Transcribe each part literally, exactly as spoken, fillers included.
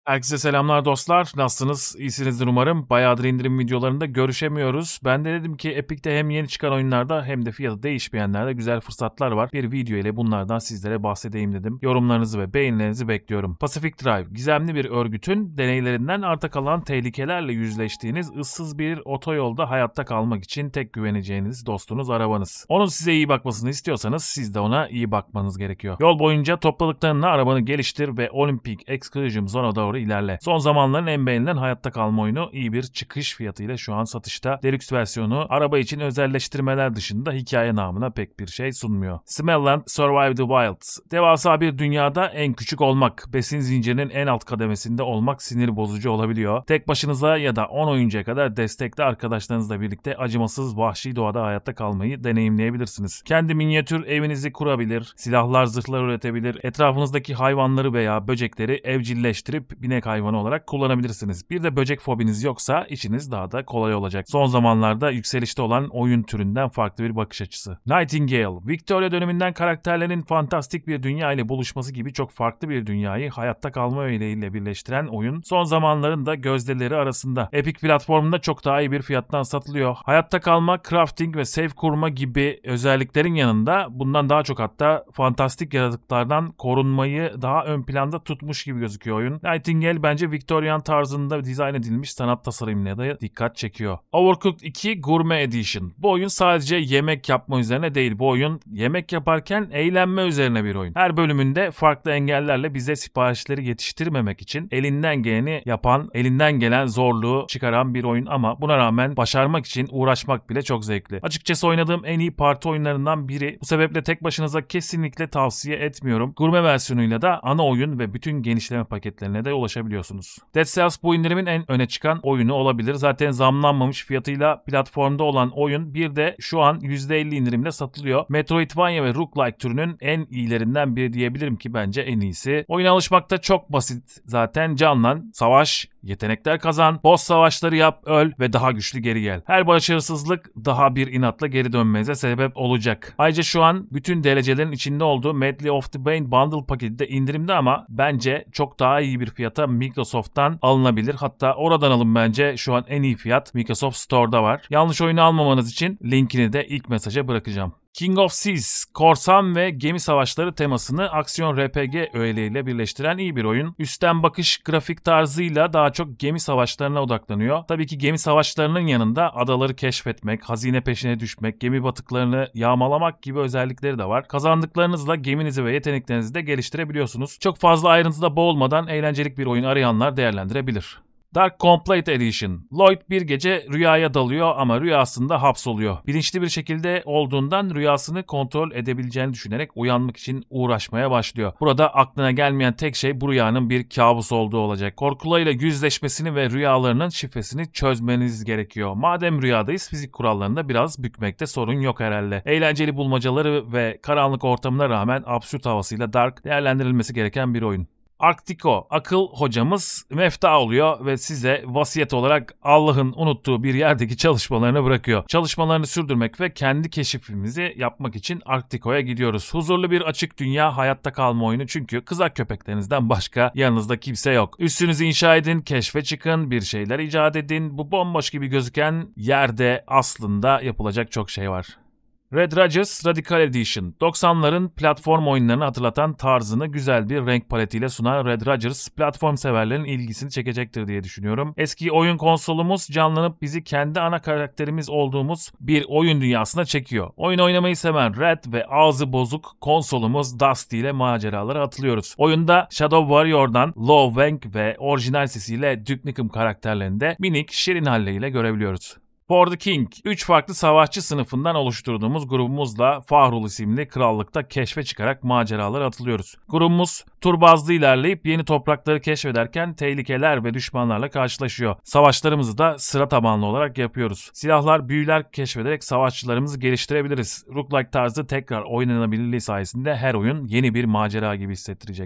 Herkese selamlar dostlar. Nasılsınız? İyisinizdir umarım. Bayağıdır indirim videolarında görüşemiyoruz. Ben de dedim ki Epic'te hem yeni çıkan oyunlarda hem de fiyatı değişmeyenlerde güzel fırsatlar var. Bir video ile bunlardan sizlere bahsedeyim dedim. Yorumlarınızı ve beğenilerinizi bekliyorum. Pacific Drive, gizemli bir örgütün deneylerinden arta kalan tehlikelerle yüzleştiğiniz ıssız bir otoyolda hayatta kalmak için tek güveneceğiniz dostunuz arabanız. Onun size iyi bakmasını istiyorsanız siz de ona iyi bakmanız gerekiyor. Yol boyunca topladıklarınla arabanı geliştir ve Olympic Exclusion Zone'a doğru ilerle. Son zamanların en beğenilen hayatta kalma oyunu iyi bir çıkış fiyatıyla şu an satışta. Deluxe versiyonu araba için özelleştirmeler dışında hikaye namına pek bir şey sunmuyor. Smelland Survive the Wilds. Devasa bir dünyada en küçük olmak, besin zincirinin en alt kademesinde olmak sinir bozucu olabiliyor. Tek başınıza ya da on oyuncuya kadar destekli arkadaşlarınızla birlikte acımasız vahşi doğada hayatta kalmayı deneyimleyebilirsiniz. Kendi minyatür evinizi kurabilir, silahlar, zırhlar üretebilir, etrafınızdaki hayvanları veya böcekleri evcilleştirip binek hayvanı olarak kullanabilirsiniz. Bir de böcek fobiniz yoksa işiniz daha da kolay olacak. Son zamanlarda yükselişte olan oyun türünden farklı bir bakış açısı. Nightingale, Victoria döneminden karakterlerin fantastik bir dünya ile buluşması gibi çok farklı bir dünyayı hayatta kalma öğeleriyle birleştiren oyun son zamanların da gözdeleri arasında. Epic platformunda çok daha iyi bir fiyattan satılıyor. Hayatta kalma, crafting ve save kurma gibi özelliklerin yanında bundan daha çok hatta fantastik yaratıklardan korunmayı daha ön planda tutmuş gibi gözüküyor oyun. Nightingale bence Victorian tarzında dizayn edilmiş sanat tasarımına da dikkat çekiyor. Overcooked iki Gourmet Edition. Bu oyun sadece yemek yapma üzerine değil. Bu oyun yemek yaparken eğlenme üzerine bir oyun. Her bölümünde farklı engellerle bize siparişleri yetiştirmemek için elinden geleni yapan, elinden gelen zorluğu çıkaran bir oyun ama buna rağmen başarmak için uğraşmak bile çok zevkli. Açıkçası oynadığım en iyi parti oyunlarından biri. Bu sebeple tek başınıza kesinlikle tavsiye etmiyorum. Gurme versiyonuyla da ana oyun ve bütün genişleme paketlerine de ulaşabiliyorsunuz. Dead Cells bu indirimin en öne çıkan oyunu olabilir. Zaten zamlanmamış fiyatıyla platformda olan oyun bir de şu an yüzde elli indirimle satılıyor. Metroidvania ve roguelike türünün en iyilerinden biri diyebilirim ki bence en iyisi. Oyuna alışmakta çok basit. Zaten canlan, savaş, yetenekler kazan, boss savaşları yap, öl ve daha güçlü geri gel. Her başarısızlık daha bir inatla geri dönmenize sebep olacak. Ayrıca şu an bütün D L C'lerin içinde olduğu Medley of the Bane Bundle paketi de indirimde ama bence çok daha iyi bir fiyata Microsoft'tan alınabilir. Hatta oradan alın bence şu an en iyi fiyat Microsoft Store'da var. Yanlış oyunu almamanız için linkini de ilk mesaja bırakacağım. King of Seas, korsan ve gemi savaşları temasını aksiyon R P G öğeleriyle birleştiren iyi bir oyun. Üstten bakış grafik tarzıyla daha çok gemi savaşlarına odaklanıyor. Tabii ki gemi savaşlarının yanında adaları keşfetmek, hazine peşine düşmek, gemi batıklarını yağmalamak gibi özellikleri de var. Kazandıklarınızla geminizi ve yeteneklerinizi de geliştirebiliyorsunuz. Çok fazla ayrıntıda boğulmadan eğlencelik bir oyun arayanlar değerlendirebilir. Dark Complete Edition. Lloyd bir gece rüyaya dalıyor ama rüyasında hapsoluyor. Bilinçli bir şekilde olduğundan rüyasını kontrol edebileceğini düşünerek uyanmak için uğraşmaya başlıyor. Burada aklına gelmeyen tek şey bu rüyanın bir kabus olduğu olacak. Korkularıyla yüzleşmesini ve rüyalarının şifresini çözmeniz gerekiyor. Madem rüyadayız fizik kurallarında biraz bükmekte sorun yok herhalde. Eğlenceli bulmacaları ve karanlık ortamına rağmen absürt havasıyla Dark değerlendirilmesi gereken bir oyun. Arktiko, akıl hocamız mefta oluyor ve size vasiyet olarak Allah'ın unuttuğu bir yerdeki çalışmalarını bırakıyor. Çalışmalarını sürdürmek ve kendi keşifimizi yapmak için Arktiko'ya gidiyoruz. Huzurlu bir açık dünya hayatta kalma oyunu çünkü kızak köpeklerinizden başka yanınızda kimse yok. Üssünüzü inşa edin, keşfe çıkın, bir şeyler icat edin. Bu bomboş gibi gözüken yerde aslında yapılacak çok şey var. Red Rogers Radical Edition. doksanların platform oyunlarını hatırlatan tarzını güzel bir renk paletiyle sunan Red Rogers platform severlerin ilgisini çekecektir diye düşünüyorum. Eski oyun konsolumuz canlanıp bizi kendi ana karakterimiz olduğumuz bir oyun dünyasına çekiyor. Oyun oynamayı seven Red ve ağzı bozuk konsolumuz Dusty ile maceralara atılıyoruz. Oyunda Shadow Warrior'dan Lo Wang ve orijinal sesiyle Duke Nukem karakterlerini de minik şirin halleriyle görebiliyoruz. For the King, üç farklı savaşçı sınıfından oluşturduğumuz grubumuzla Fahrul isimli krallıkta keşfe çıkarak maceralara atılıyoruz. Grubumuz tur bazlı ilerleyip yeni toprakları keşfederken tehlikeler ve düşmanlarla karşılaşıyor. Savaşlarımızı da sıra tabanlı olarak yapıyoruz. Silahlar, büyüler keşfederek savaşçılarımızı geliştirebiliriz. Roguelike tarzı tekrar oynanabilirliği sayesinde her oyun yeni bir macera gibi hissettirecek.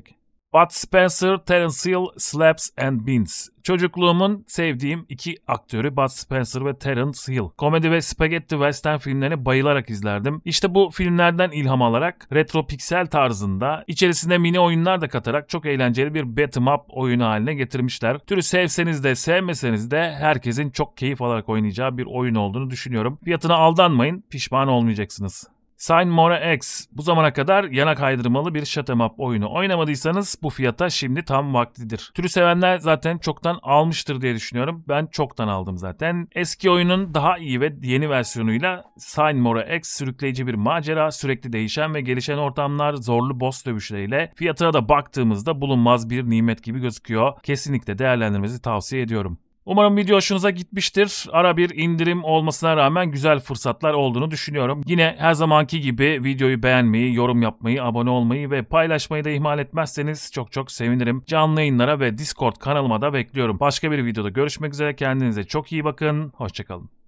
Bud Spencer, Terence Hill, Slaps and Beans. Çocukluğumun sevdiğim iki aktörü Bud Spencer ve Terence Hill. Komedi ve spaghetti western filmlerini bayılarak izlerdim. İşte bu filmlerden ilham alarak retro piksel tarzında içerisine mini oyunlar da katarak çok eğlenceli bir beat'em up oyunu haline getirmişler. Türü sevseniz de sevmeseniz de herkesin çok keyif alarak oynayacağı bir oyun olduğunu düşünüyorum. Fiyatına aldanmayın, pişman olmayacaksınız. Sign More X. Bu zamana kadar yana kaydırmalı bir shoot'em up oyunu oynamadıysanız bu fiyata şimdi tam vaktidir. Türü sevenler zaten çoktan almıştır diye düşünüyorum. Ben çoktan aldım zaten. Eski oyunun daha iyi ve yeni versiyonuyla Sign More X sürükleyici bir macera, sürekli değişen ve gelişen ortamlar, zorlu boss dövüşleriyle fiyatına da baktığımızda bulunmaz bir nimet gibi gözüküyor. Kesinlikle değerlendirmenizi tavsiye ediyorum. Umarım video hoşunuza gitmiştir. Ara bir indirim olmasına rağmen güzel fırsatlar olduğunu düşünüyorum. Yine her zamanki gibi videoyu beğenmeyi, yorum yapmayı, abone olmayı ve paylaşmayı da ihmal etmezseniz çok çok sevinirim. Canlı yayınlara ve Discord kanalıma da bekliyorum. Başka bir videoda görüşmek üzere. Kendinize çok iyi bakın. Hoşçakalın.